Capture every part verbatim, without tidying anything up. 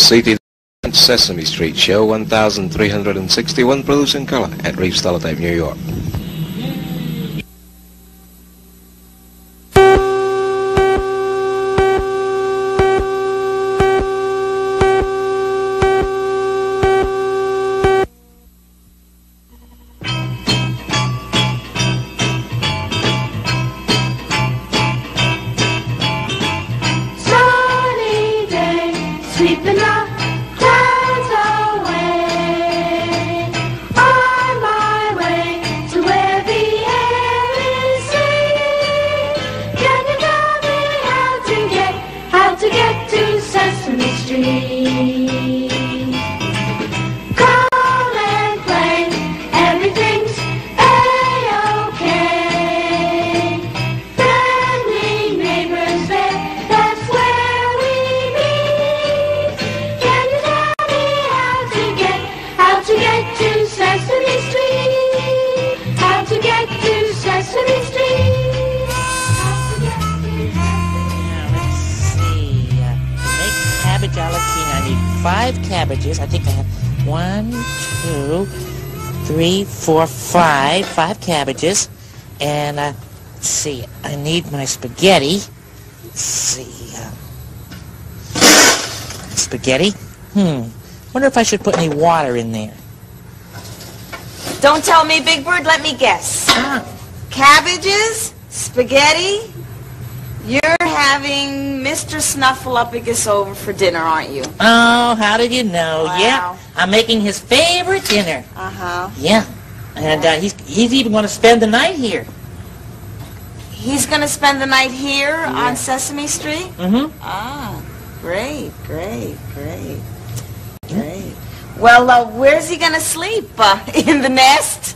seated at Sesame Street show one thousand three hundred sixty-one, produced in color at Reeves Teletype, New York. Sweeping the clouds away, on my way to where the air is sweet. Can you tell me how to get, how to get to Sesame Street? Come and play, everything's A-okay. Friendly neighbors there, that's where we meet. Can you tell me how to get, how to get to Sesame Street? How to get to Sesame Street? How to get to Now, let's see. Uh, to make cabbage a la king, I need five cabbages. I think I have one, two, three, four, five. Five cabbages. And, uh, let's see. I need my spaghetti. Let's see. Uh, spaghetti? Hmm. Wonder if I should put any water in there. Don't tell me, Big Bird, let me guess. Ah. Cabbages? Spaghetti? You're having Mister Snuffleupagus over for dinner, aren't you? Oh, how did you know? Wow. Yeah, I'm making his favorite dinner. Uh-huh. Yeah. And uh, he's, he's even going to spend the night here. He's going to spend the night here Yeah. on Sesame Street? Mm-hmm. Ah, great, great, great, great. Well, uh, where's he going to sleep? Uh, in the nest?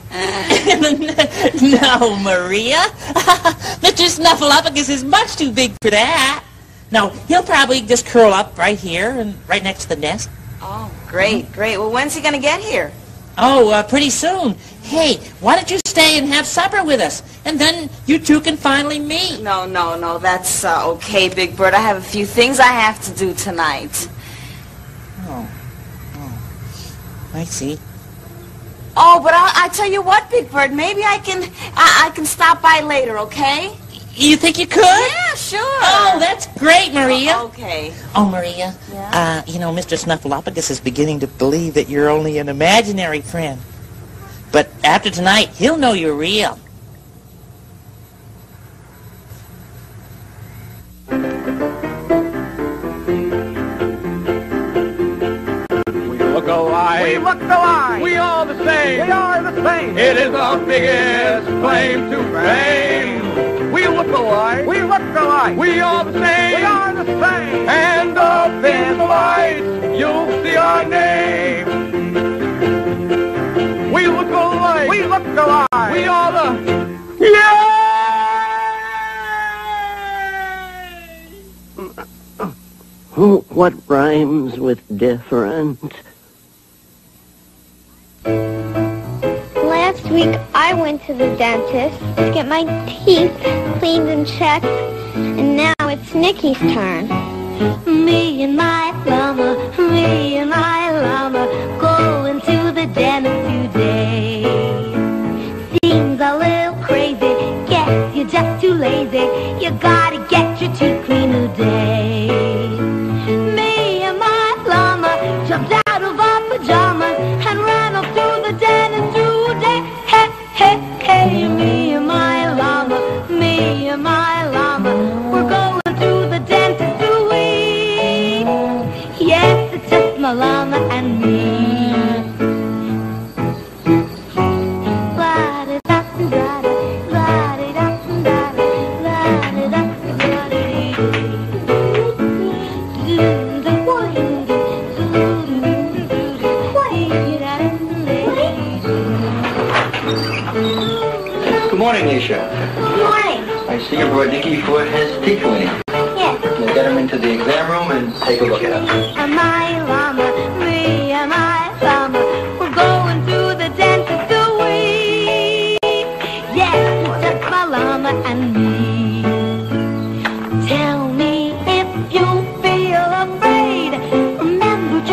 No, Maria. Mister Snuffleupagus is much too big for that. No, he'll probably just curl up right here and right next to the nest. Oh, great, great. Well, when's he going to get here? Oh, uh, pretty soon. Hey, why don't you stay and have supper with us? And then you two can finally meet. No, no, no, that's uh, okay, Big Bird. I have a few things I have to do tonight. Oh. Oh. I see. Oh, but I, I tell you what, Big Bird, maybe I can I, I can stop by later, okay? You think you could? Yeah, sure. Oh, that's great, Maria. Oh, okay. Oh, Maria, Yeah? uh, you know, Mister Snuffleupagus is beginning to believe that you're only an imaginary friend. But after tonight, he'll know you're real. We look alike. We look alike. We all the same. We are the same. It is our biggest claim to fame. We look alike. We look alike. We are the same. We are the same. And up in the lights, you'll see our name. We look alike. We look alike. We are the... Yeah! What rhymes with different? Last week I went to the dentist to get my teeth cleaned and checked, and now it's Nikki's turn. Me and my llama, me and my llama, going to the dentist today. Seems a little crazy, guess you're just too lazy, you gotta get your teeth cleaned today. Me and my llama jumped out of our pajamas and ran off to the dentist today. Hey, hey, hey, me and my llama, me and my llama, we're going to the dentist today. Yes, it's just my llama and me. Good morning, Nisha. Good morning. I see your boy Nicky Foot has teeth cleaning. Yes. We'll get him into the exam room and take a look at him. And my llama, me and my llama, we're going to the dentist today. Yes, it's just my llama and me. Tell me if you feel afraid. Remember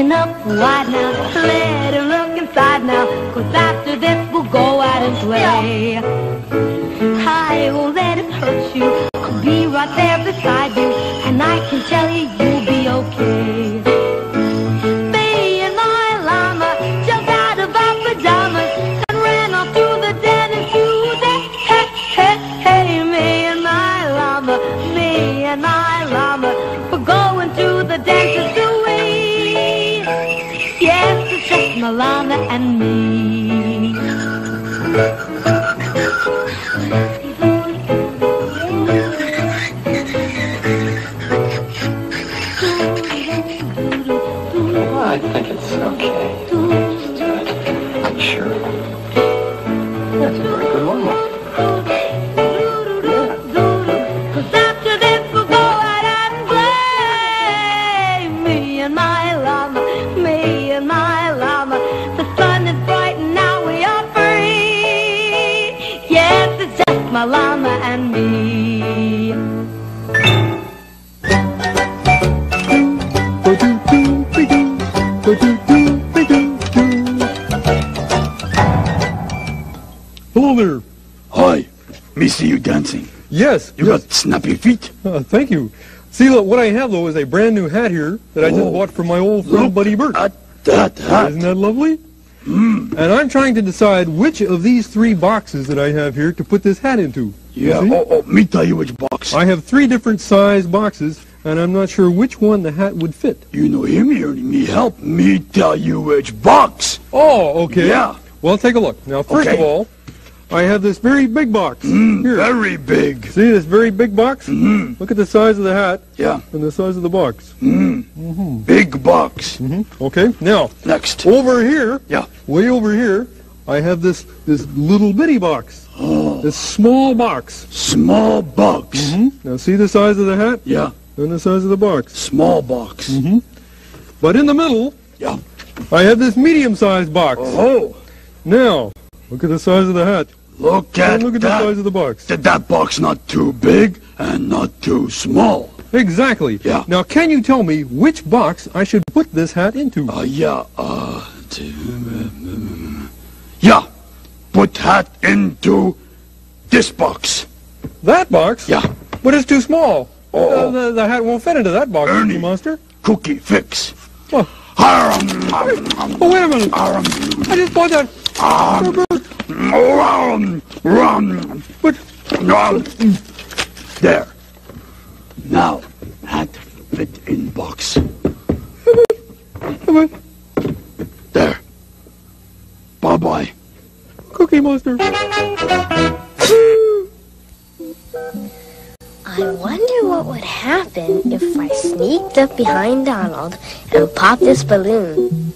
open up wide now. Let him look inside now. 'Cause after this we'll go out and play. I won't let it hurt you. I'll be right there beside you. And I can tell you you'll be okay. Me and my llama jumped out of our pajamas and ran off to the dentist today. Hey, hey, hey, me and my llama, me and my llama, we're going to the dentist away. Yes, it's just my llama and me. I think it's okay. I'm sure. That's a very good one. Cause after this we'll go out and play. Me and my llama, me and my llama. The sun is bright and now we are free. Yes, it's just my llama and me. Hello there. Hi. Me see you dancing. Yes. You yes. got snappy feet. Uh, thank you. See, look, what I have, though, is a brand new hat here that I just Oh, bought from my old friend, look Buddy Bert. at that hat. Isn't that lovely? Mm. And I'm trying to decide which of these three boxes that I have here to put this hat into. You Yeah. see? Oh, oh, me tell you which box. I have three different size boxes, and I'm not sure which one the hat would fit. You know him, Ernie. Me help. Me tell you which box. Oh, okay. Yeah. Well, take a look. Now, first Okay. of all, I have this very big box. Mm, here. very big. See this very big box? Mm-hmm. Look at the size of the hat Yeah. and the size of the box. Mm. Mm-hmm. Big box. Mm-hmm. Okay. Now, Next. over here, Yeah. way over here, I have this this little bitty box. Oh. This small box. Small box. Mm-hmm. Now, see the size of the hat Yeah. and the size of the box. Small box. Mm-hmm. But in the middle, Yeah. I have this medium-sized box. Oh. Now, look at the size of the hat. Look at And look at that. the size of the box. That that box not too big and not too small. Exactly. Yeah. Now, can you tell me which box I should put this hat into? Uh, yeah, uh, yeah, put hat into this box. That box? Yeah. But it's too small. Oh. Uh, the, the hat won't fit into that box, Ernie. Cookie Monster. Cookie fix. Oh. Oh, wait a minute. I just bought that. But, There. Now, hat fit in box. There. Bye-bye. Cookie Monster. I wonder what would happen if I sneaked up behind Donald and popped this balloon.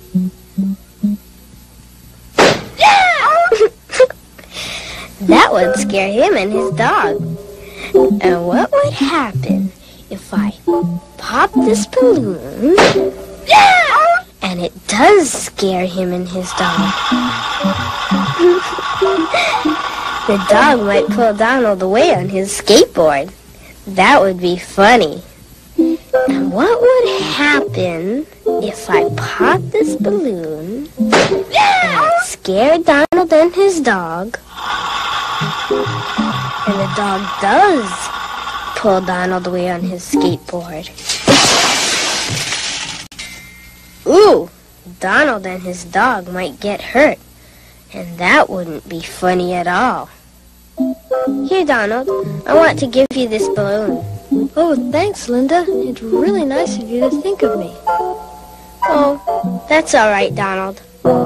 That would scare him and his dog. And what would happen if I pop this balloon and it does scare him and his dog? The dog might pull Donald away on his skateboard. That would be funny. And what would happen if I pop this balloon and it scared Donald and his dog, and the dog does pull Donald away on his skateboard? Ooh, Donald and his dog might get hurt, and that wouldn't be funny at all. Here, Donald, I want to give you this balloon. Oh, thanks, Linda. It's really nice of you to think of me. Oh, that's all right, Donald.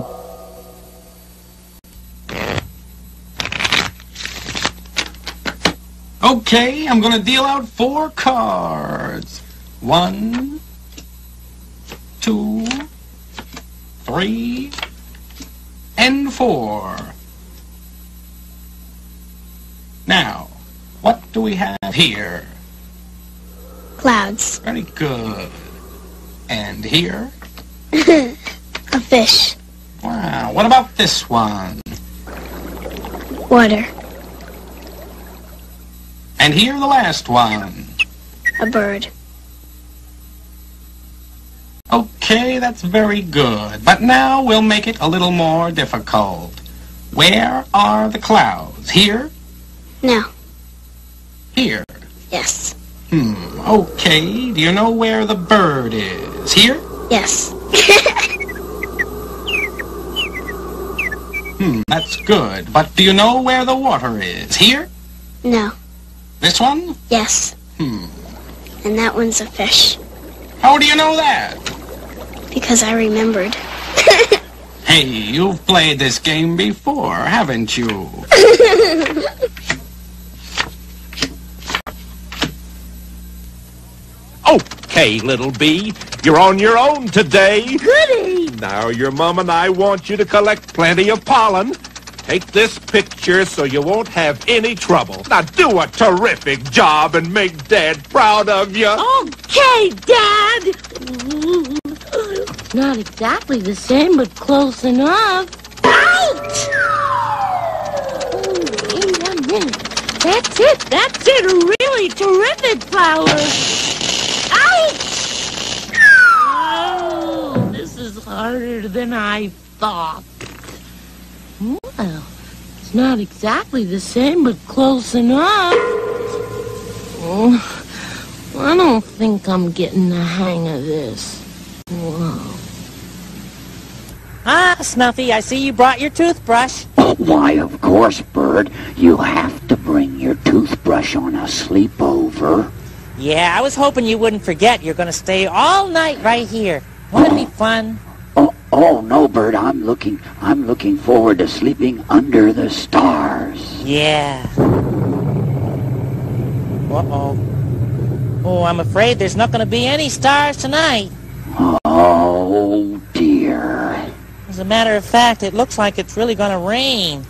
Okay, I'm gonna deal out four cards. One, two, three, and four. Now, what do we have here? Clouds. Very good. And here? A fish. Wow, what about this one? Water. And here, the last one. A bird. Okay. Okay, that's very good. But now we'll make it a little more difficult. Where are the clouds? Here? No. Here? Yes. Hmm, okay. Do you know where the bird is? Here? Yes. Hmm, that's good. But do you know where the water is? Here? No. This one? Yes. Hmm. And that one's a fish. How do you know that? Because I remembered. Hey, you've played this game before, haven't you? Okay, little bee, you're on your own today. Goody! Now your mom and I want you to collect plenty of pollen. Take this picture so you won't have any trouble. Now do a terrific job and make Dad proud of you. Okay, Dad. Not exactly the same, but close enough. Ouch! Oh, in a minute. That's it. That's it. A really terrific flower. Ouch! Oh, this is harder than I thought. Well, it's not exactly the same, but close enough. Oh, I don't think I'm getting the hang of this. Whoa. Ah, Snuffy, I see you brought your toothbrush. Oh, why, of course, Bert. You have to bring your toothbrush on a sleepover. Yeah, I was hoping you wouldn't forget. You're going to stay all night right here. Won't it be fun? Oh, oh no, Bert. I'm looking. I'm looking forward to sleeping under the stars. Yeah. Uh-oh. Oh, I'm afraid there's not going to be any stars tonight. Oh dear. As a matter of fact, it looks like it's really going to rain.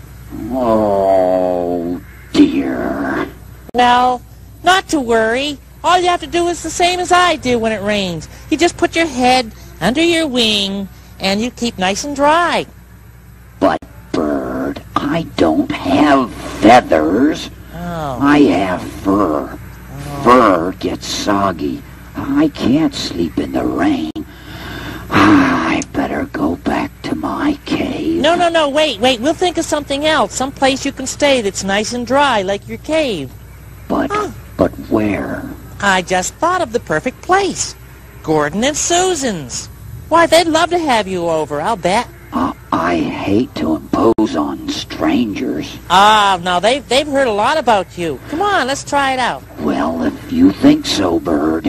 Oh dear. Well, not to worry. All you have to do is the same as I do when it rains. You just put your head under your wing, and you keep nice and dry. But, Bert, I don't have feathers. Oh. I have fur. Oh. Fur gets soggy. I can't sleep in the rain. I better go back to my cave. No, no, no, wait, wait. We'll think of something else. Some place you can stay that's nice and dry, like your cave. But, oh. but where? I just thought of the perfect place. Gordon and Susan's. Why, they'd love to have you over, I'll bet. Uh, I hate to impose on strangers. Ah, no, they've, they've heard a lot about you. Come on, let's try it out. Well, if you think so, Bird.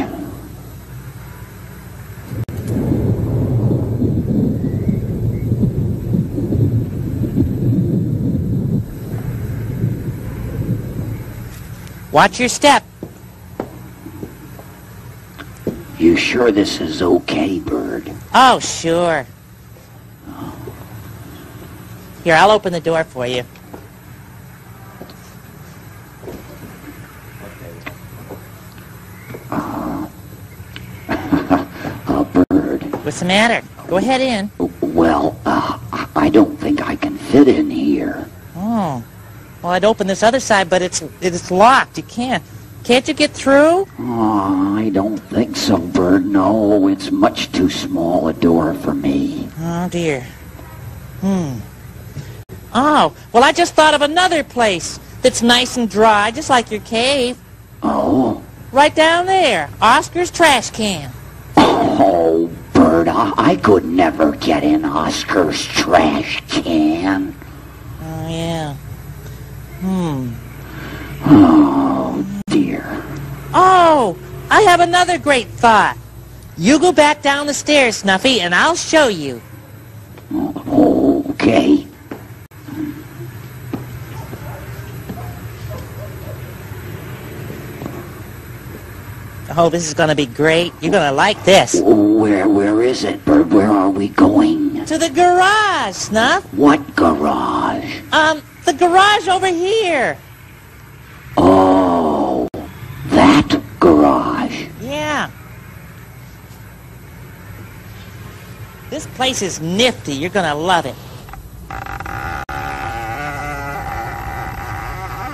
Watch your step. You sure this is okay, Bird? Oh, sure. Here, I'll open the door for you. Uh, uh, Bird. What's the matter? Go ahead in. Well, uh, I don't think I can fit in here. Oh. Well, I'd open this other side, but it's it's locked. You can't. Can't you get through? Oh, I don't think so, Bert. No, it's much too small a door for me. Oh, dear. Hmm. Oh, well, I just thought of another place that's nice and dry, just like your cave. Oh? Right down there. Oscar's trash can. Oh, Bert, I, I could never get in Oscar's trash can. Oh, yeah. Hmm. Oh, dear. Oh, I have another great thought. You go back down the stairs, Snuffy, and I'll show you. Oh, okay. Oh, this is going to be great. You're going to like this. Where, where is it, Bert? Where are we going? To the garage, Snuff. What garage? Um, the garage over here. Oh, that garage. Yeah. This place is nifty. You're going to love it.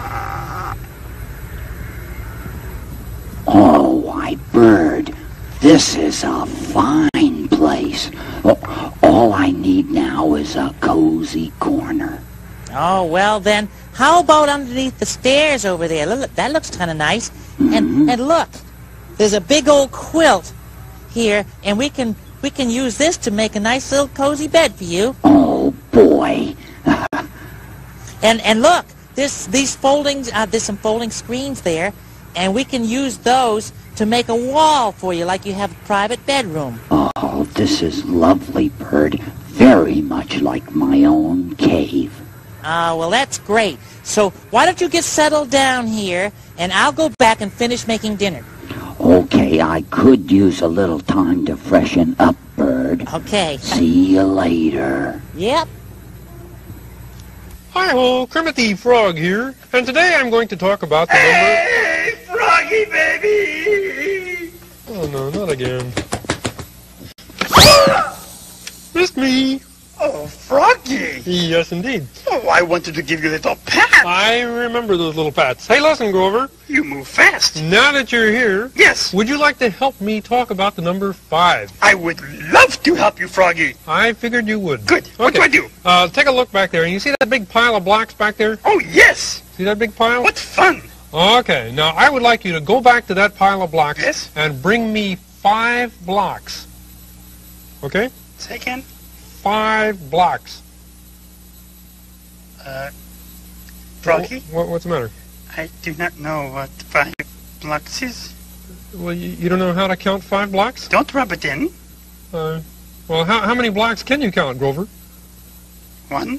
Oh, why, Bird, this is a fine place. Oh, all I need now is a cozy corner. Oh, well then, how about underneath the stairs over there? Look, that looks kind of nice. Mm-hmm. And and look, there's a big old quilt here, and we can we can use this to make a nice little cozy bed for you. Oh boy! and and look, there's these folding uh, there's some folding screens there, and we can use those to make a wall for you, like you have a private bedroom. Oh, this is lovely, Bert. Very much like my own cave. Ah, uh, well, that's great. So why don't you get settled down here, and I'll go back and finish making dinner. Okay, I could use a little time to freshen up, Bert. Okay. See you later. Yep. Hi-ho, Kermit the Frog here, and today I'm going to talk about the number... Hey, Froggy baby! Oh no, not again. Missed me! Oh, Froggy! Yes, indeed. Oh, I wanted to give you a little pat. I remember those little pats. Hey, listen, Grover. You move fast. Now that you're here... Yes. Would you like to help me talk about the number five? I would love to help you, Froggy. I figured you would. Good. Okay. What do I do? Uh, take a look back there. And you see that big pile of blocks back there? Oh, yes. See that big pile? What fun. Okay. Now, I would like you to go back to that pile of blocks... Yes. ...and bring me five blocks. Okay? Say again? Five blocks. Uh, Froggy? What, what's the matter? I do not know what five blocks is. Well, you, you don't know how to count five blocks? Don't rub it in. Uh, well, how, how many blocks can you count, Grover? One.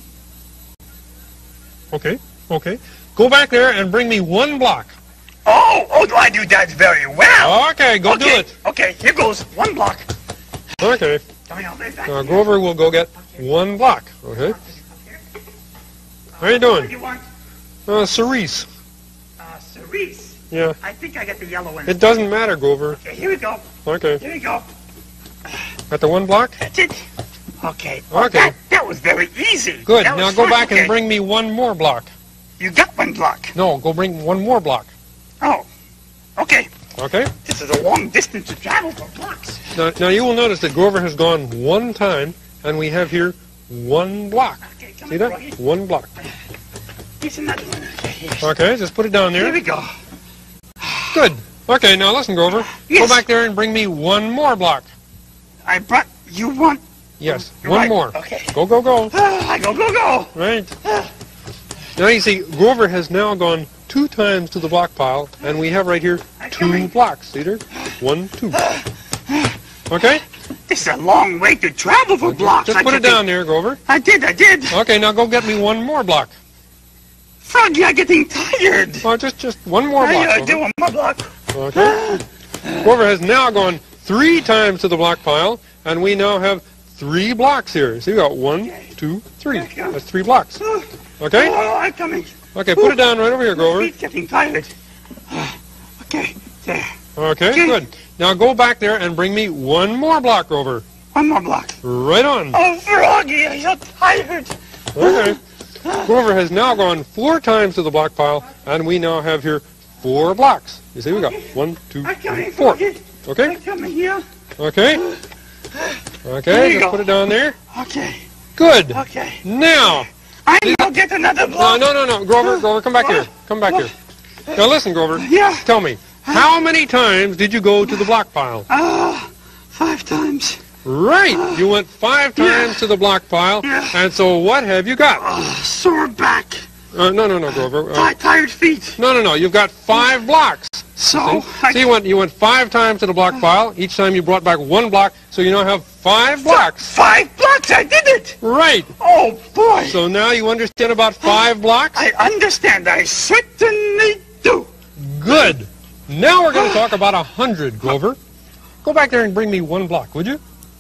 Okay, okay. Go back there and bring me one block. Oh, oh, do I do that very well? Okay, go okay. do it. Okay, here goes one block. Okay. Now, Grover will go get one block, okay? How you doing? What do you want? Uh, cerise. Uh, cerise? Yeah. I think I got the yellow one. It doesn't matter, Grover. Okay, here we go. Okay. Here we go. Got the one block? That's it. Okay. Okay. That, that was very easy. Good. That Now was go fun. back okay. and bring me one more block. You got one block. No, go bring one more block. Oh. Okay. Okay. This is a long distance to travel for blocks. Now, now you will notice that Grover has gone one time, and we have here one block. Okay, come See on, that? Froggy. One block. Here's another one. Okay, here's- Okay, just put it down there. Here we go. Good. Okay, now listen, Grover. Yes. Go back there and bring me one more block. I brought you one. Yes, You're one right. more. Okay. Go, go, go. Ah, go, go, go. Right. Now you see, Grover has now gone two times to the block pile, and we have right here two blocks. See there? One, two. Okay? This is a long way to travel for blocks. Just I put it get down to- there, Grover. I did, I did. Okay, now go get me one more block. Froggy, I'm getting tired. Oh, just, just one more block, I, I Grover. do one more block. Okay. Grover has now gone three times to the block pile, and we now have three blocks here. See, we got one, two, three. That's three blocks. Okay? Oh, I'm coming. Okay, put it down right over here, My Grover. feet's getting tired. Okay, there. Okay, Okay. good. Now go back there and bring me one more block, Grover. One more block. Right on. Oh, Froggy, I'm so tired. Okay. Grover has now gone four times to the block pile, and we now have here four blocks. You see, we got one, two, I'm three, coming, four. Froggy. Okay? I'm coming here. Okay? There Okay, you just go. put it down there. Okay, Good. okay. Now. I now get another No, block. no, no, no. Grover, Grover, come back here. Come back here. Now listen, Grover. Yeah. Tell me, how many times did you go to the block pile? Ah, five times. Right. You went five times to the block pile. Yeah. And so what have you got? Ah, sore back. Uh, no, no, no, Grover. Uh, Ti- tired feet. no, no, no. You've got five blocks. So, See, I See, you went you went five times to the block pile. Each time you brought back one block, so you now have five blocks. Five blocks. I did it. Right. Oh boy. So now you understand about five blocks? I understand. I certainly do. Good. Now we're going to talk about a hundred, Grover. Go back there and bring me one block, would you?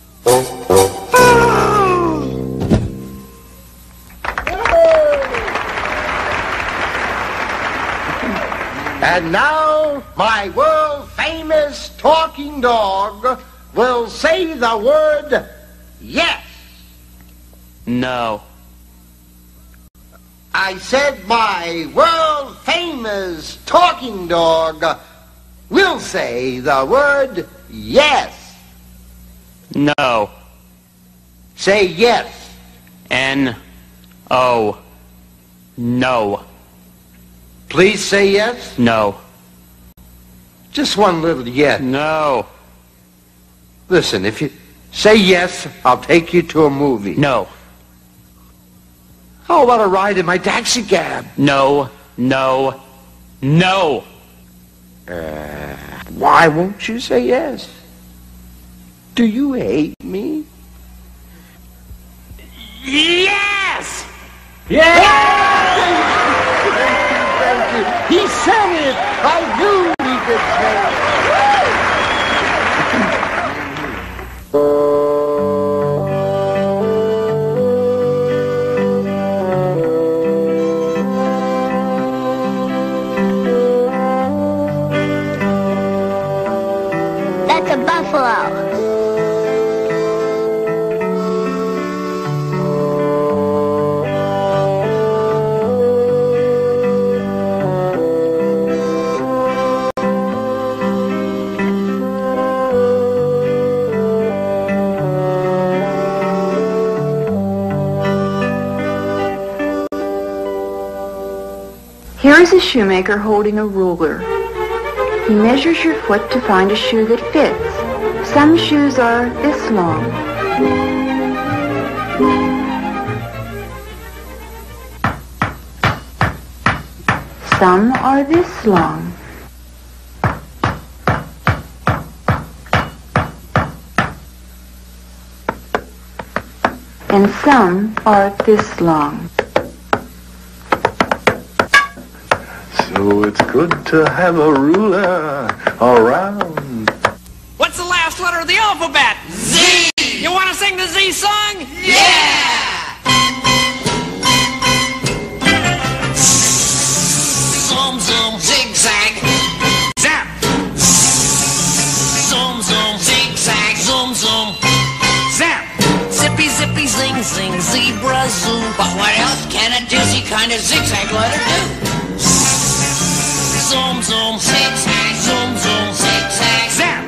And now, my world-famous talking dog will say the word yes. No. I said my world-famous talking dog will say the word yes. No. Say yes. N O. No. Please say yes. No. Just one little yes. No. Listen, if you say yes, I'll take you to a movie. No. How about a ride in my taxi cab? No. No. No. Uh, why won't you say yes? Do you hate me? Yes! Yeah! Thank you, thank you. He said it! I knew he could say it. That's a buffalo. Here is a shoemaker holding a ruler. He measures your foot to find a shoe that fits. Some shoes are this long. Some are this long. And some are this long. So it's good to have a ruler around. What's the last letter of the alphabet? Z! You want to sing the Z song? Yeah! Zoom, zoom, zigzag. Zap! Zoom, zoom, zigzag. Zoom, zoom. Zap! Zippy, zippy, zing, zing, zebra, zoo. But what else can a dizzy kind of zigzag letter do? Zoom, zoom, zigzag, zoom, zoom, zigzag, zap.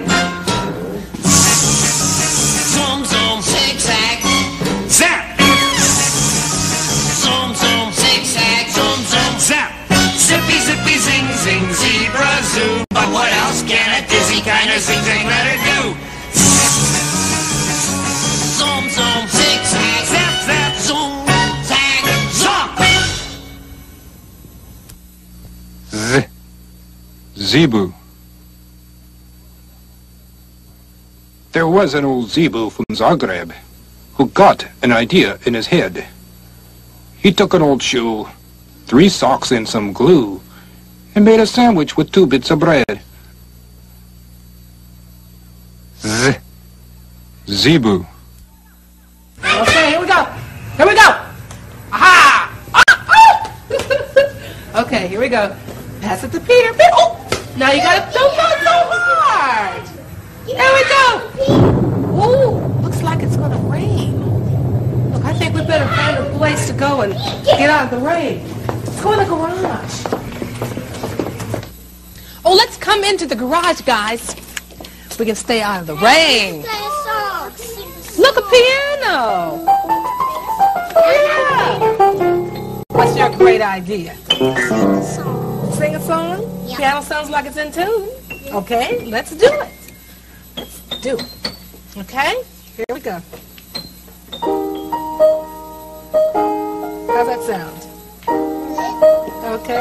Zoom, zoom, zigzag, zap. Zoom, zoom, zigzag, zoom, zoom, zap. Zippy, zippy, zing, zing, zebra, zoo. But what else can a dizzy kind of zigzag letter do? Zoom, zoom, zigzag, zap, zap, zoom, zag, zop. Z. Zebu. There was an old Zebu from Zagreb who got an idea in his head. He took an old shoe, three socks and some glue, and made a sandwich with two bits of bread. Z. Zebu. Okay, here we go. Here we go. Aha! Ah, ah. Okay, here we go. Pass it to Peter. Peter. Oh! Now you gotta don't go so hard. There we go. Ooh, looks like it's gonna rain. Look, I think we better find a place to go and get out of the rain. Let's go in the garage. Oh, let's come into the garage, guys. We can stay out of the rain. Look, a piano. Yeah. What's your great idea? Sing a song? Yeah. Piano sounds like it's in tune. Okay, let's do it. Let's do it. Okay, here we go. How's that sound? Okay.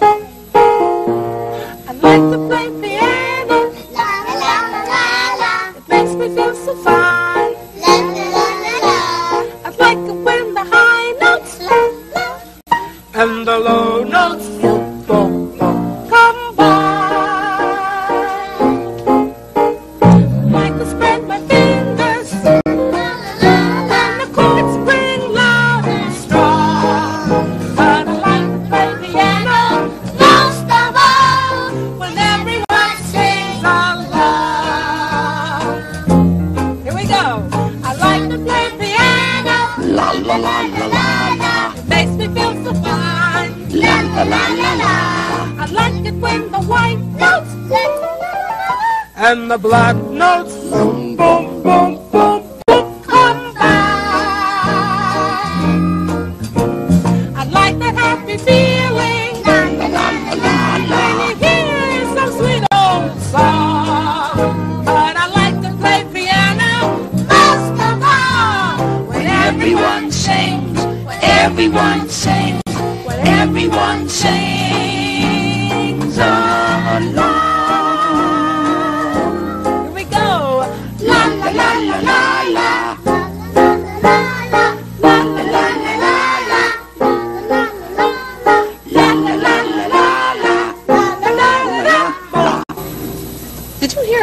I like to play piano. La la la la la. It makes me feel so fine. La la la la la. I like it when the high notes la la and the low notes feel boom. And the black notes, boom, boom, boom, boom.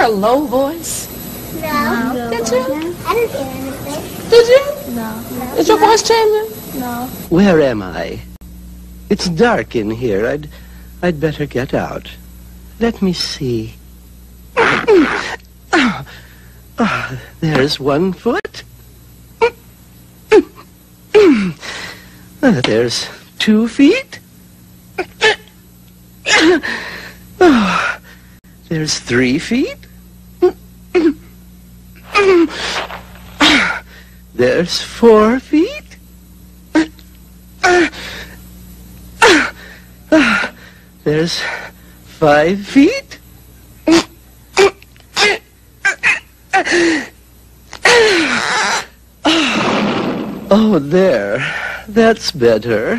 hear a low voice? No. no. Did you? I didn't hear anything. Did you? No. no. Is your voice changing? No. Where am I? It's dark in here. I'd, I'd better get out. Let me see. Oh, oh, there's one foot. Uh, there's two feet. Oh, there's three feet. There's four feet. There's five feet. Oh, there. That's better.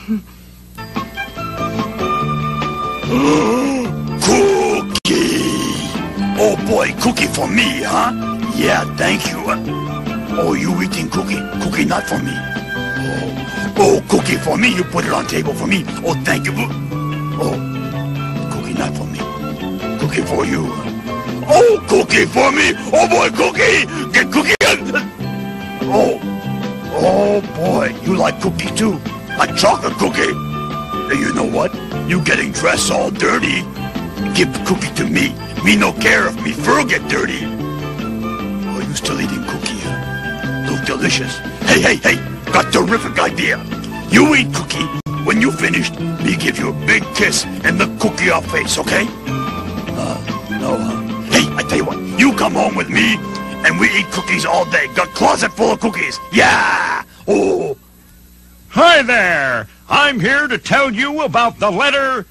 Cookie! Oh boy, cookie for me, huh? Yeah, thank you. Oh, you eating cookie? Cookie not for me. Oh, oh, cookie for me. You put it on table for me. Oh, thank you. Oh, cookie not for me. Cookie for you. Oh, cookie for me. Oh boy, cookie. Get cookie. Oh, oh boy, you like cookie too? Like chocolate cookie? Hey, you know what? You getting dressed all dirty. Give the cookie to me. Me no care if me fur get dirty. Oh, you still eating cookie, huh? Look delicious. Hey, hey, hey, got terrific idea. You eat cookie. When you finished, me give you a big kiss and the cookie off face, okay? Uh, no, huh? Hey, I tell you what, you come home with me and we eat cookies all day. Got closet full of cookies. Yeah! Oh! Hi there! I'm here to tell you about the letter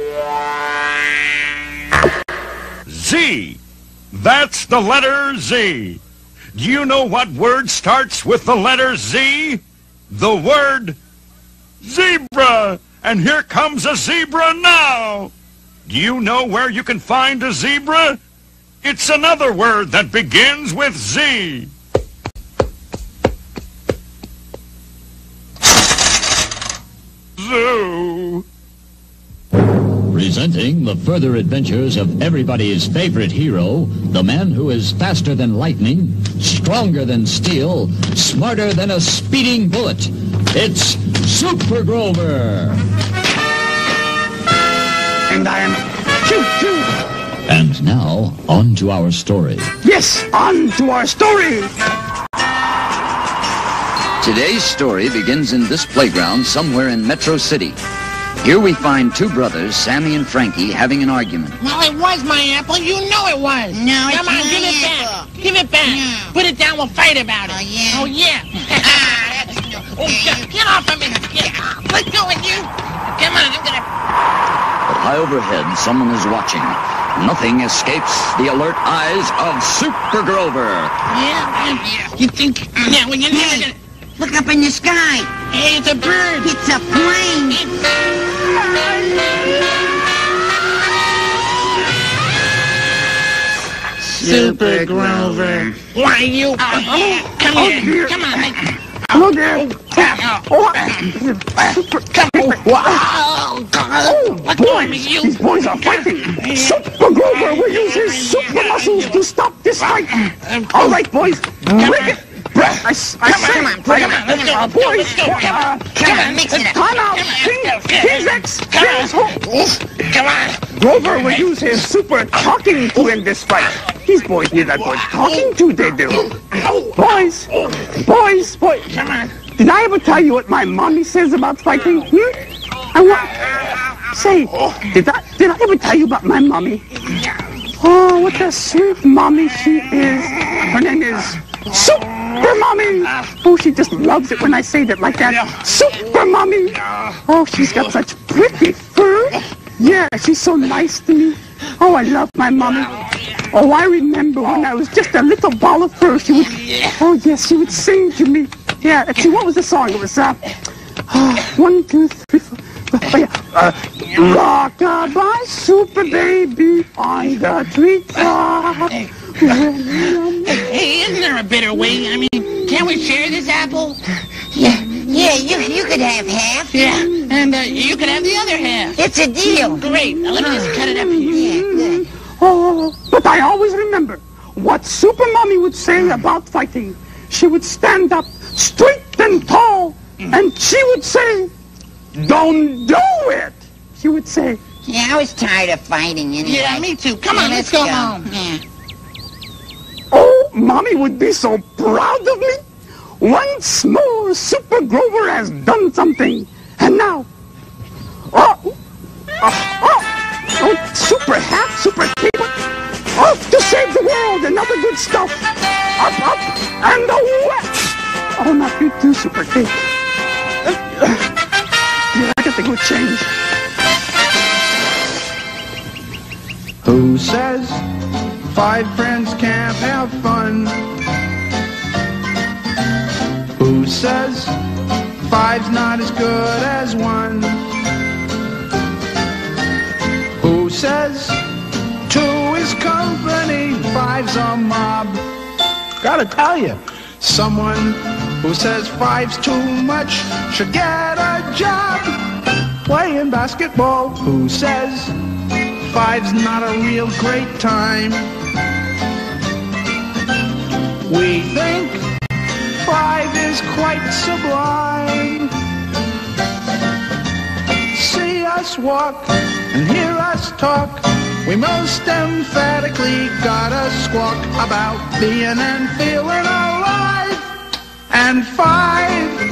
Z. That's the letter Z. Do you know what word starts with the letter Z? The word zebra. And here comes a zebra now. Do you know where you can find a zebra? It's another word that begins with Z. Zoo. Presenting the further adventures of everybody's favorite hero, the man who is faster than lightning, stronger than steel, smarter than a speeding bullet. It's Super Grover. And I am choo choo. And now, on to our story. Yes, on to our story. Today's story begins in this playground somewhere in Metro City. Here we find two brothers, Sammy and Frankie, having an argument. Well, it was my apple. You know it was. No, Come it's on, give my it apple. back. Give it back. No. Put it down. We'll fight about it. Oh, yeah? Oh, yeah. oh, get, get off of me. Get off. Let go of you. Come on, I'm going to... But high overhead, someone is watching. Nothing escapes the alert eyes of Super Grover. Yeah, yeah. You think... Yeah, well, you're never going to... Look up in the sky. Hey, it's a bird. It's a plane. Super Grover. Why, you... Oh, yeah. Come Oh, here. dear. Come on. Hello there. Oh, super. Oh, wow. Oh, What's boys, wrong with you? these boys are fighting. Super Grover will use his super muscles to stop this fight. All right, boys. Break it. I, I Come on, say, come on, come on, let's go, uh, let's go, boys, let's go, come on, uh, come on, mix it up. time out. Come on, King, let's go. King's X, Come King's on. Hope. Come on. Grover will use his super talking to win this fight. These boys need a good talking to, they do. Boys, boys, boys. Come on. Did I ever tell you what my mommy says about fighting? Hmm? I want... Say, did I, did I ever tell you about my mommy? Oh, what a sweet mommy she is. Her name is Super Mommy. Oh, she just loves it when I say that like that. Super Mommy. Oh, she's got such pretty fur. Yeah, she's so nice to me. Oh, I love my mommy. Oh, I remember when I was just a little ball of fur, she would, oh yes, she would sing to me. Yeah, let's see, what was the song? It was, uh, uh one, two, three, four, oh yeah, uh, rock-a-bye, super baby on the treetop. Hey, isn't there a better way? I mean, can we share this apple? Yeah, yeah, you you could have half. Yeah, and uh, you could have the other half. It's a deal. Great. Now let me just cut it up here. Yeah, good. Oh, but I always remember Super Mommy would say about fighting. She would stand up straight and tall, and she would say, "Don't do it!" She would say. Yeah, I was tired of fighting anyway. Yeah, me too. Come on, let's go home. Yeah. Oh, Mommy would be so proud of me. Once more, Super Grover has done something. And now, oh, oh, oh, oh Super Hat, Super Cape, off to save the world and other good stuff. Up, up, and away. Oh, not you too, Super Cape. Yeah, I got to go change. Who says five friends can't have fun? Who says five's not as good as one? Who says two is company, five's a mob? Gotta tell you, someone who says five's too much should get a job playing basketball. Who says five's not a real great time? We think five is quite sublime. See us walk and hear us talk. We most emphatically gotta squawk about being and feeling alive. And five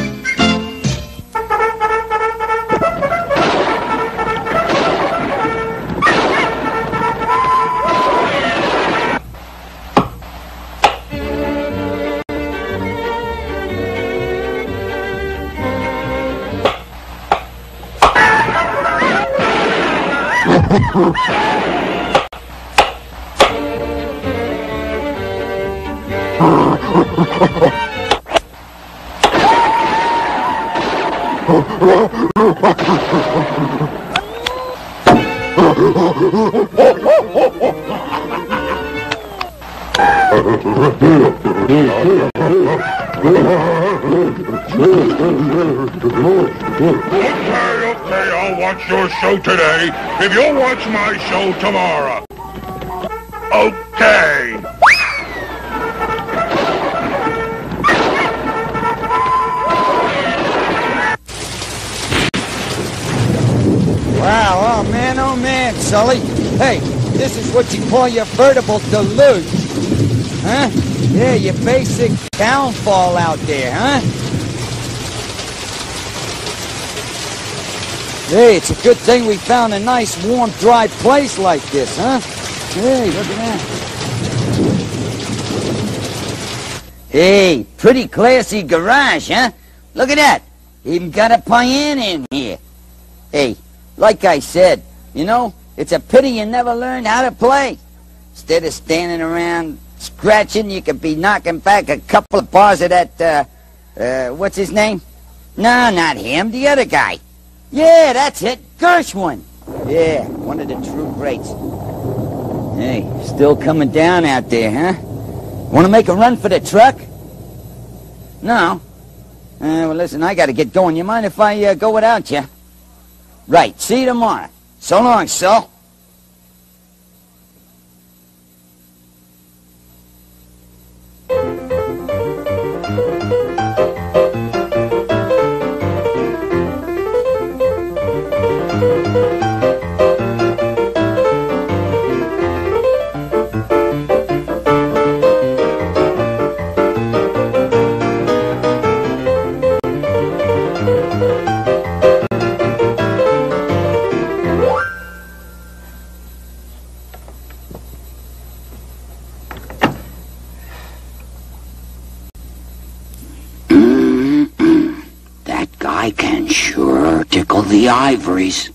Okay, okay, I'll watch your show today if you'll watch my show tomorrow. Okay. Wow, oh man, oh man, Sully. Hey, this is what you call your vertebral deluge. Huh? Yeah, your basic downfall out there, huh? Hey, it's a good thing we found a nice, warm, dry place like this, huh? Hey, look at that. Hey, pretty classy garage, huh? Look at that. Even got a piano in here. Hey, like I said, you know, it's a pity you never learned how to play. Instead of standing around scratching, you could be knocking back a couple of bars of that, uh, uh, what's his name? No, not him, the other guy. Yeah, that's it, Gershwin. Yeah, one of the true greats. Hey, still coming down out there, huh? Want to make a run for the truck? No? Uh, well, listen, I got to get going. You mind if I uh, go without you? Right, see you tomorrow. So long, Sol. I can sure tickle the ivories.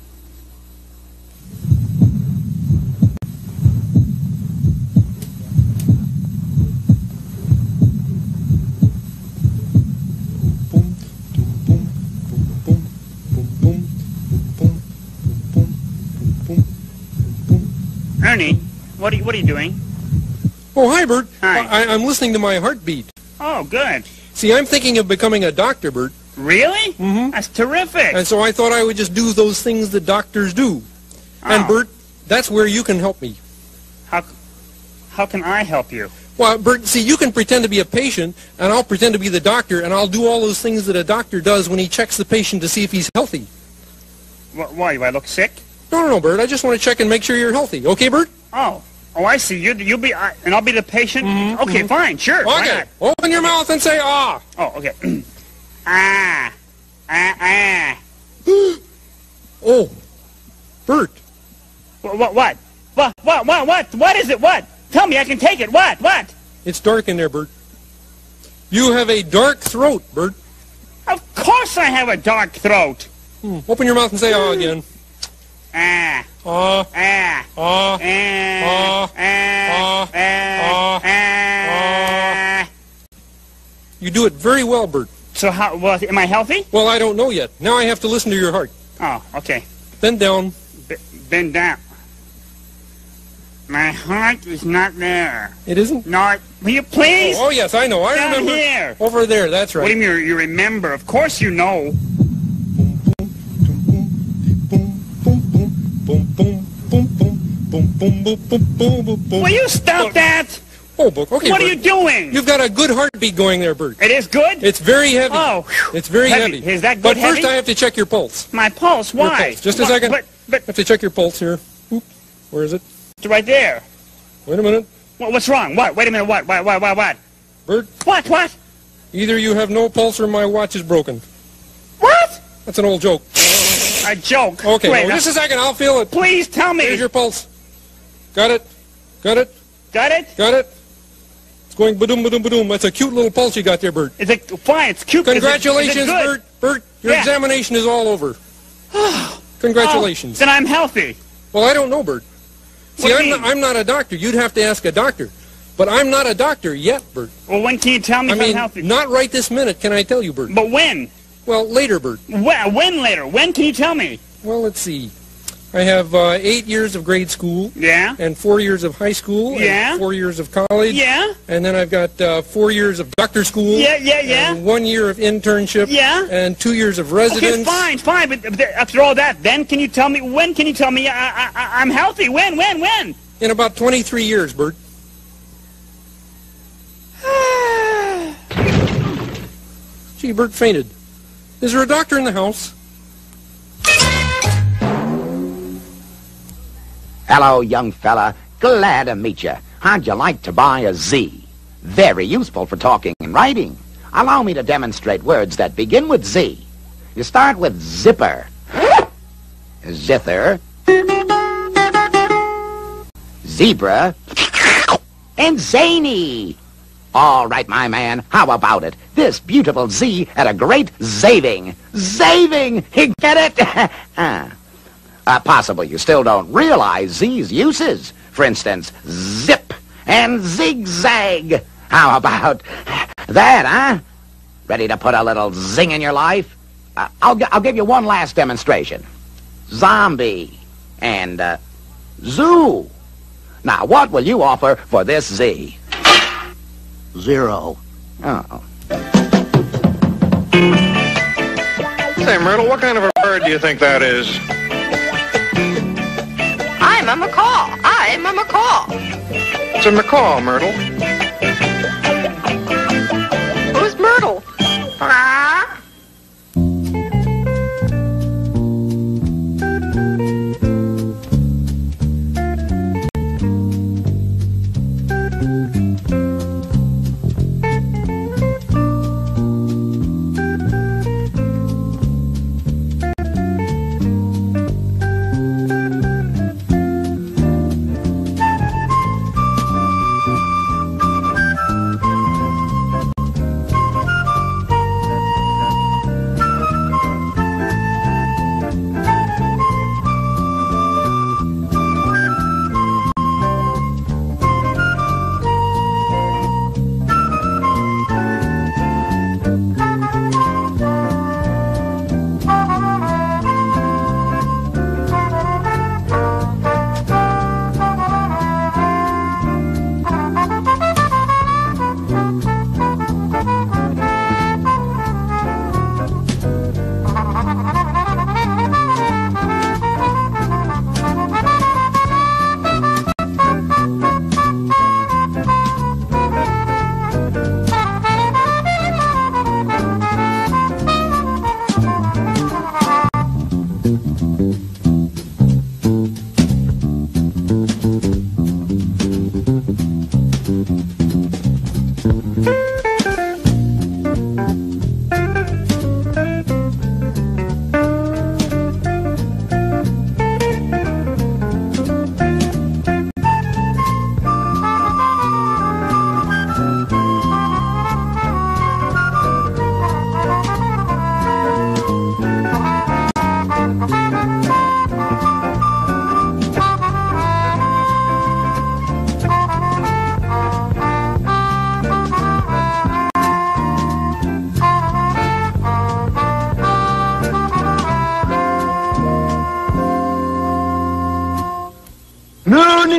Ernie, what are you, what are you doing? Oh, hi, Bert. Hi. I, I'm listening to my heartbeat. Oh, good. See, I'm thinking of becoming a doctor, Bert. Really? Mm-hmm. That's terrific. And so I thought I would just do those things that doctors do. Oh. And, Bert, that's where you can help me. How, How can I help you? Well, Bert, see, you can pretend to be a patient, and I'll pretend to be the doctor, and I'll do all those things that a doctor does when he checks the patient to see if he's healthy. Wh why, do I look sick? No, no, no, Bert. I just want to check and make sure you're healthy. Okay, Bert? Oh. Oh, I see. You, you'll be, uh, and I'll be the patient? Mm-hmm, okay, mm-hmm. fine, sure. Why Okay. not? Open your mouth and say ah. Oh, okay. ah. Ah, ah. Oh. Bert. What, what, what? What, what, what, what? What is it? What? Tell me, I can take it. What? What? It's dark in there, Bert. You have a dark throat, Bert. Of course I have a dark throat. Hmm. Open your mouth and say ah again. Ah. Ah. Ah. Ah. Ah. Ah. Ah. Ah. Ah. You do it very well, Bert. So how, well, am I healthy? Well, I don't know yet. Now I have to listen to your heart. Oh, okay. Bend down. B bend down. My heart is not there. It isn't? Not. Will you please? Oh, oh yes, I know. I Down remember. Here. Over there, that's right. What do you mean you remember? Of course you know. Will you stop that? Oh, book. Okay. What Bert. are you doing? You've got a good heartbeat going there, Bert. It is good? It's very heavy. Oh, whew. It's very heavy. heavy. Is that good But first heavy? I have to check your pulse. My pulse? Your Why? pulse. Just a What? second. But, but, I have to check your pulse here. Oop. Where is it? It's right there. Wait a minute. What, what's wrong? What? Wait a minute. What? What? What? What? What? Bert. What? What? Either you have no pulse or my watch is broken. What? That's an old joke. A joke. Okay, Wait, no, just a second. I'll feel it. Please tell me. Here's your pulse. Got it? Got it? Got it? Got it? It's going ba-doom, ba-doom, ba-doom. That's a cute little pulse you got there, Bert. Is it fine? It's cute. Congratulations, is it, is it good? Bert. Bert, your Yeah. examination is all over. Congratulations. Oh, then I'm healthy. Well, I don't know, Bert. See, What do I'm you not, mean? I'm not a doctor. You'd have to ask a doctor. But I'm not a doctor yet, Bert. Well, when can you tell me I if mean, I'm healthy? not right this minute, can I tell you, Bert? But when? Well, later, Bert. When, when later? When can you tell me? Well, let's see. I have uh, eight years of grade school. Yeah? And four years of high school. Yeah? And four years of college. Yeah? And then I've got uh, four years of doctor school. Yeah, yeah, yeah. And one year of internship. Yeah? And two years of residence. Okay, fine, fine. But but after all that, then can you tell me, when can you tell me I, I, I, I'm healthy? When, when, when? In about twenty-three years, Bert. Gee, Bert fainted. Is there a doctor in the house? Hello, young fella. Glad to meet you. How'd you like to buy a Z? Very useful for talking and writing. Allow me to demonstrate words that begin with Z. You start with zipper, zither, zebra, and zany. All right, my man, how about it? This beautiful Z at a great zaving. Zaving! You get it? uh, uh, possible you still don't realize Z's uses. For instance, zip and zigzag. How about that, huh? Ready to put a little zing in your life? Uh, I'll, I'll give you one last demonstration. Zombie and uh, zoo. Now, what will you offer for this Z? Zero. Oh. Say, Myrtle, what kind of a bird do you think that is? I'm a macaw. I'm a macaw. It's a macaw, Myrtle. Who's Myrtle? Ah.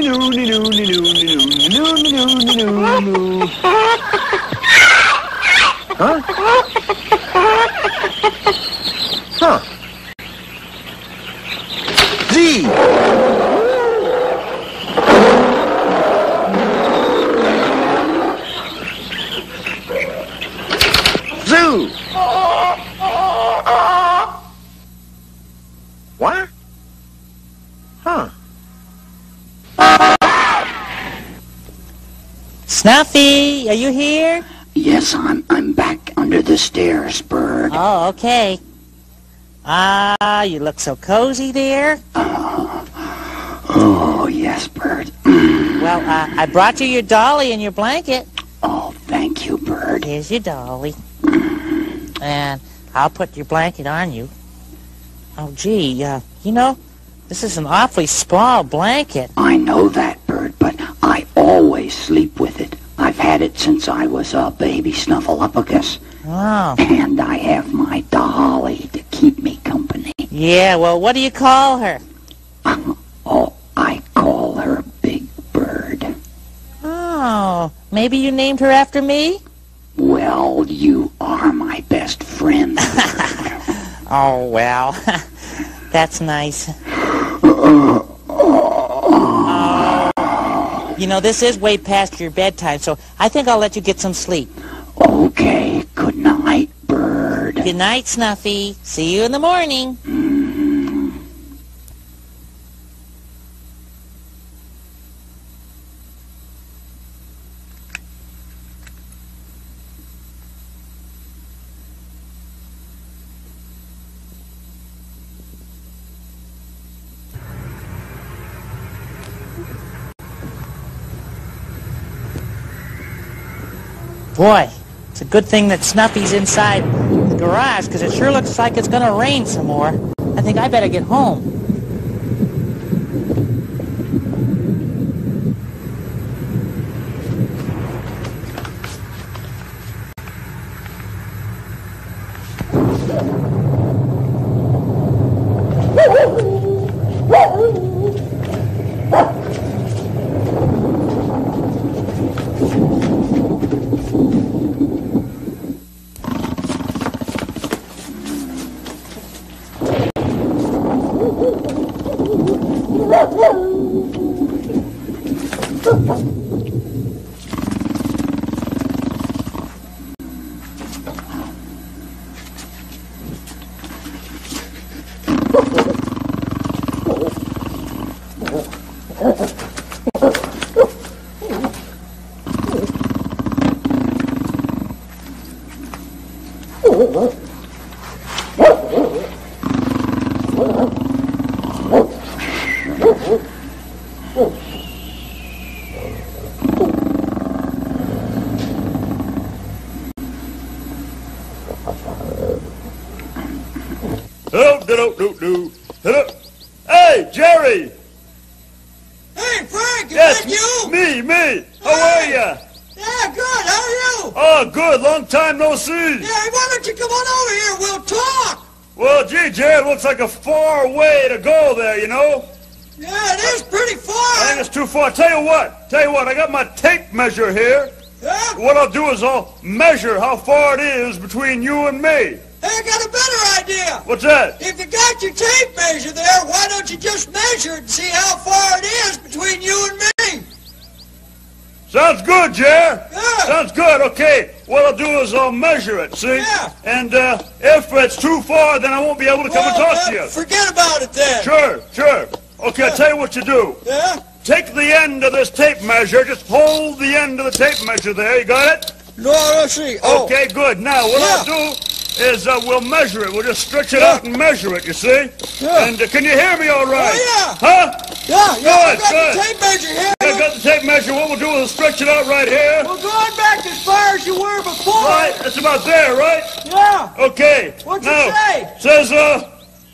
Huh? Huh. Z! Zoo! What? Huh. Snuffy, are you here? Yes, I'm I'm back under the stairs, Bird. Oh, okay. Ah, you look so cozy there. Uh, oh, yes, Bird. Well, uh, I brought you your dolly and your blanket. Oh, thank you, Bird. Here's your dolly. And I'll put your blanket on you. Oh, gee, uh, you know, this is an awfully small blanket. I know that, Bird, but I always sleep with it. I've had it since I was a baby snuffleupagus. Oh. And I have my dolly to keep me company. Yeah, well, what do you call her? Oh, I call her Big Bird. Oh, maybe you named her after me? Well, you are my best friend. Oh, well, that's nice. You know, this is way past your bedtime, so I think I'll let you get some sleep. Okay, good night, Bird. Good night, Snuffy. See you in the morning. Mm. Boy, it's a good thing that Snuffy's inside the garage, because it sure looks like it's going to rain some more. I think I better get home. Hey, Jerry! Hey, Frank, is yes, that you? me, me! How hey. are ya? Yeah, good, how are you? Oh, good, long time no see! Yeah, why don't you come on over here, we'll talk! Well, gee, Jerry, it looks like a far way to go there, you know? Yeah, it is pretty far! I think it's too far. Tell you what, tell you what, I got my tape measure here. Yeah? What I'll do is I'll measure how far it is between you and me. Hey, I got a better idea. What's that? If you got your tape measure there, why don't you just measure it and see how far it is between you and me? Sounds good, Jer. Good. Sounds good. Okay, what I'll do is I'll measure it, see? Yeah. And uh, if it's too far, then I won't be able to come well, and talk uh, to you. Forget about it then. Sure, sure. Okay, I'll tell you what you do. Yeah? Take the end of this tape measure, just hold the end of the tape measure there, you got it? No, let's see. Oh. Okay, good. Now, what yeah. I'll do is uh, we'll measure it. We'll just stretch it yeah. out and measure it, you see? Yeah. And uh, can you hear me all right? Oh, yeah. Huh? Yeah, yeah, good, I got good. the tape measure here. I got the tape measure. What we'll do is stretch it out right here. We're going back as far as you were before. Right, that's about there, right? Yeah. Okay. What'd now, you say? It says, uh,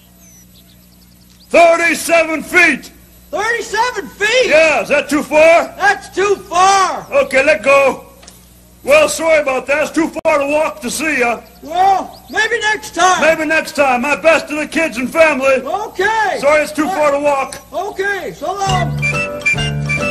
thirty-seven feet. thirty-seven feet? Yeah, is that too far? That's too far. Okay, let go. Well, sorry about that. It's too far to walk to see ya. Well, maybe next time. Maybe next time. My best to the kids and family. Okay. Sorry it's too far to walk. Okay, so long.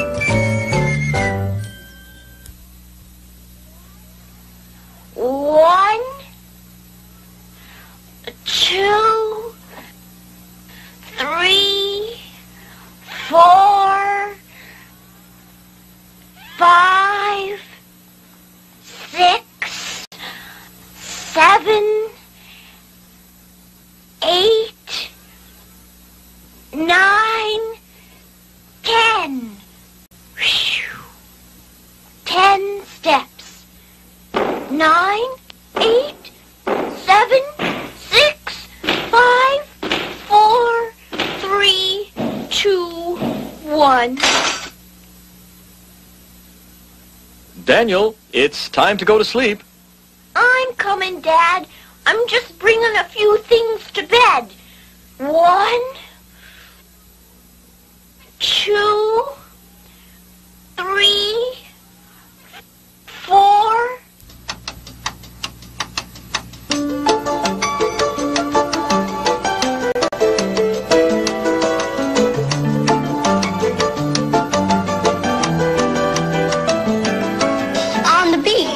Daniel, it's time to go to sleep. I'm coming, Dad. I'm just bringing a few things to bed. One, two, three, four. On the beach.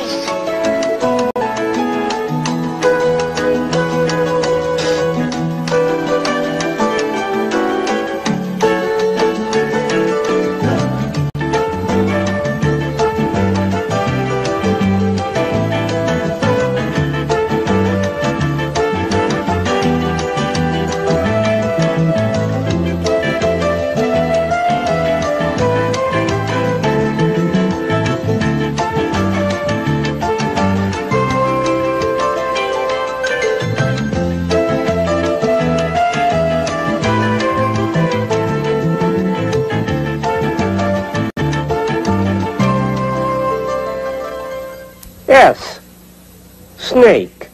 S. Snake.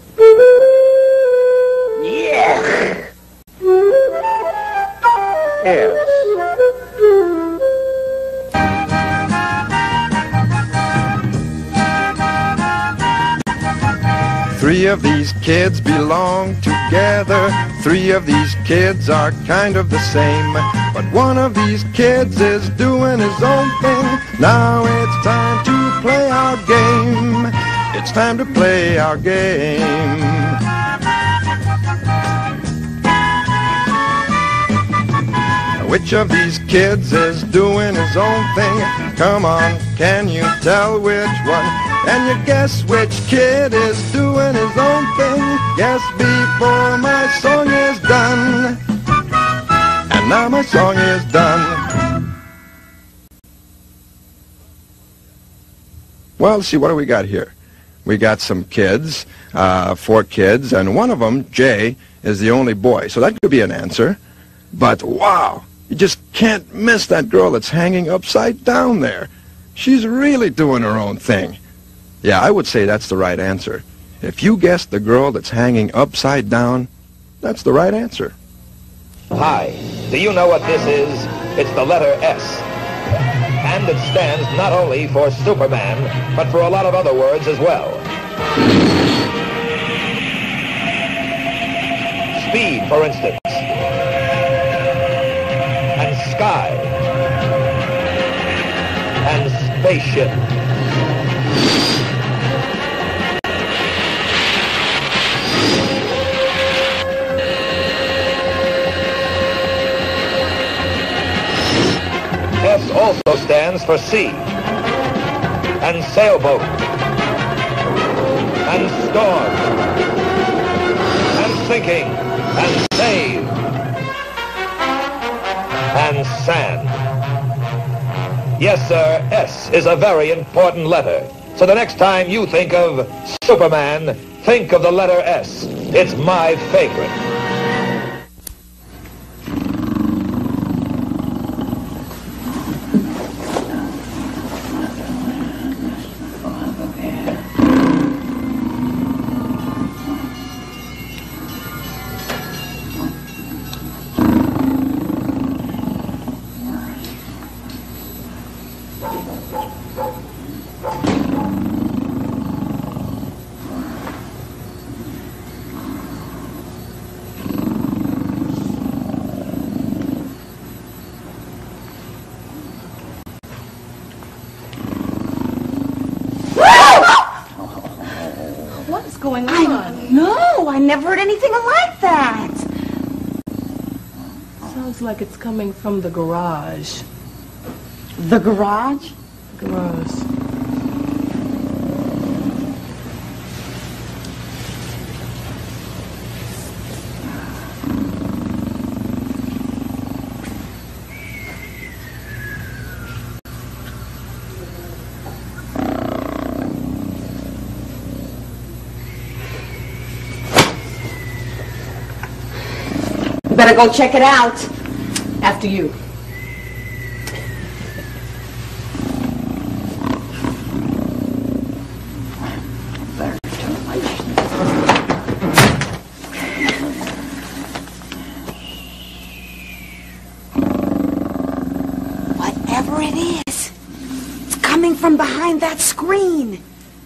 Yeah. S. Three of these kids belong together. Three of these kids are kind of the same. But one of these kids is doing his own thing. Now it's time to play our game. It's time to play our game. Which of these kids is doing his own thing? Come on, can you tell which one? Can you guess which kid is doing his own thing? Guess before my song is done. And now my song is done. Well, see, what do we got here? We got some kids, uh, four kids, and one of them, Jay, is the only boy. So that could be an answer. But wow, you just can't miss that girl that's hanging upside down there. She's really doing her own thing. Yeah, I would say that's the right answer. If you guessed the girl that's hanging upside down, that's the right answer. Hi, do you know what this is? It's the letter S. And it stands not only for Superman, but for a lot of other words as well. Speed, for instance. And sky. And spaceship. S also stands for sea, and sailboat, and storm, and sinking, and save, and sand. Yes, sir, S is a very important letter. So the next time you think of Superman, think of the letter S. It's my favorite. Going on? No, I never heard anything like that. Sounds like it's coming from the garage. The garage? Garage. Better go check it out. After you. from behind that screen.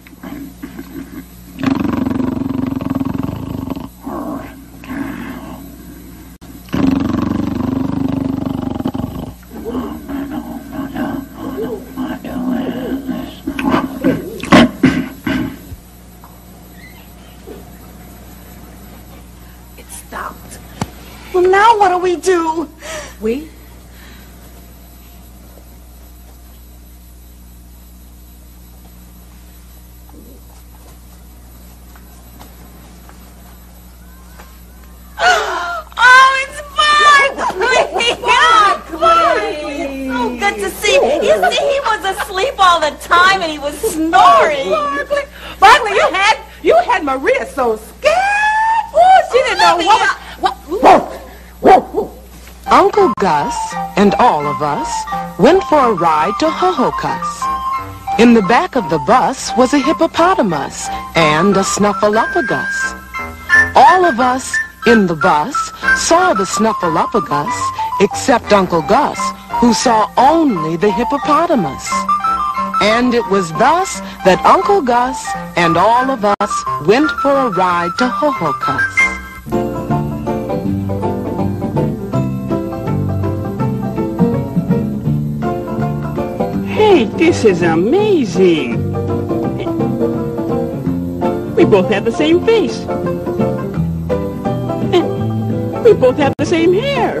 It stopped. Well, now what do we do? We? You see, he was asleep all the time and he was snoring. Barkley, Barkley, you had you had Maria so scared. Oh, she didn't know what. what. Uncle Gus and all of us went for a ride to Ho-Ho-Cuss. In the back of the bus was a hippopotamus and a snuffleupagus. All of us in the bus saw the snuffleupagus except Uncle Gus, who saw only the hippopotamus. And it was thus that Uncle Gus and all of us went for a ride to Ho-Ho-Cuss. Hey, this is amazing. We both have the same face. And we both have the same hair.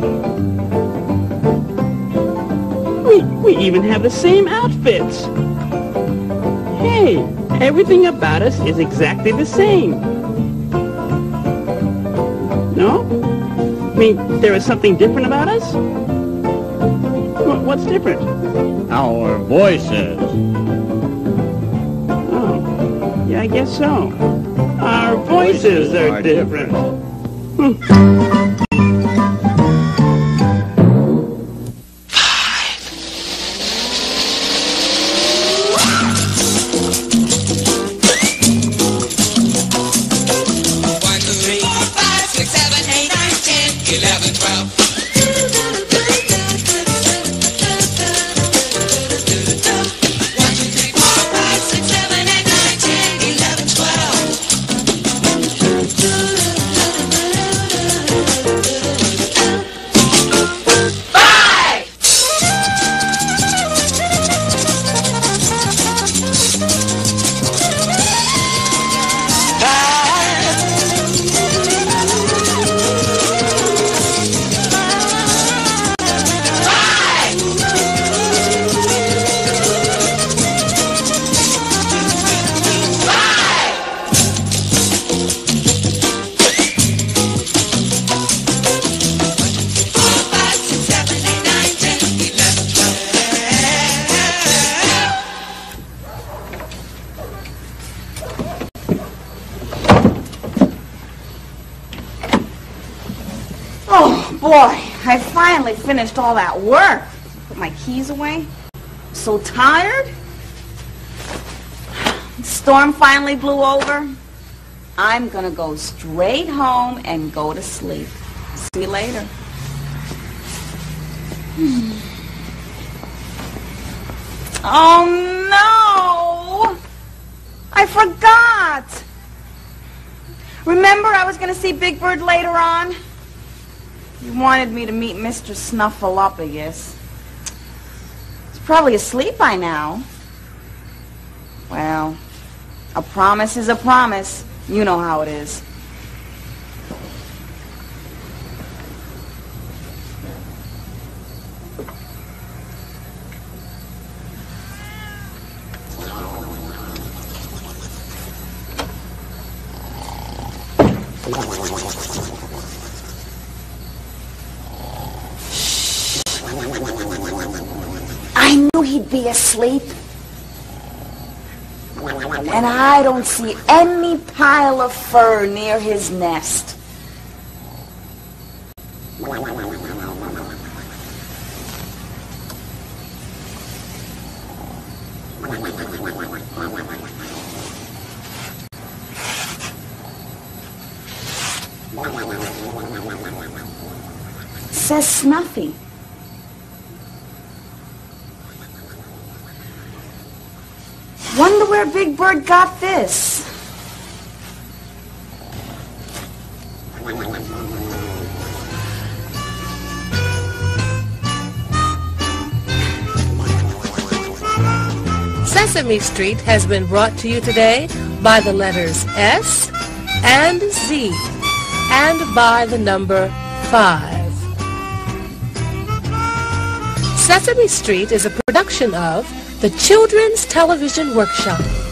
We, we even have the same outfits. Hey, everything about us is exactly the same. No? I mean, there is something different about us? What, what's different? Our voices. Oh, yeah, I guess so. Our voices are different. Hmm. I finally finished all that work. Put my keys away. I'm so tired. The storm finally blew over. I'm gonna go straight home and go to sleep. See you later. Oh no! I forgot! Remember I was gonna see Big Bird later on? You wanted me to meet Mister Snuffleupagus. He's probably asleep by now. Well, a promise is a promise. You know how it is. I knew he'd be asleep. And I don't see any pile of fur near his nest. It says Snuffy. Wonder where Big Bird got this. Sesame Street has been brought to you today by the letters S and Z and by the number five. Sesame Street is a production of the Children's Television Workshop.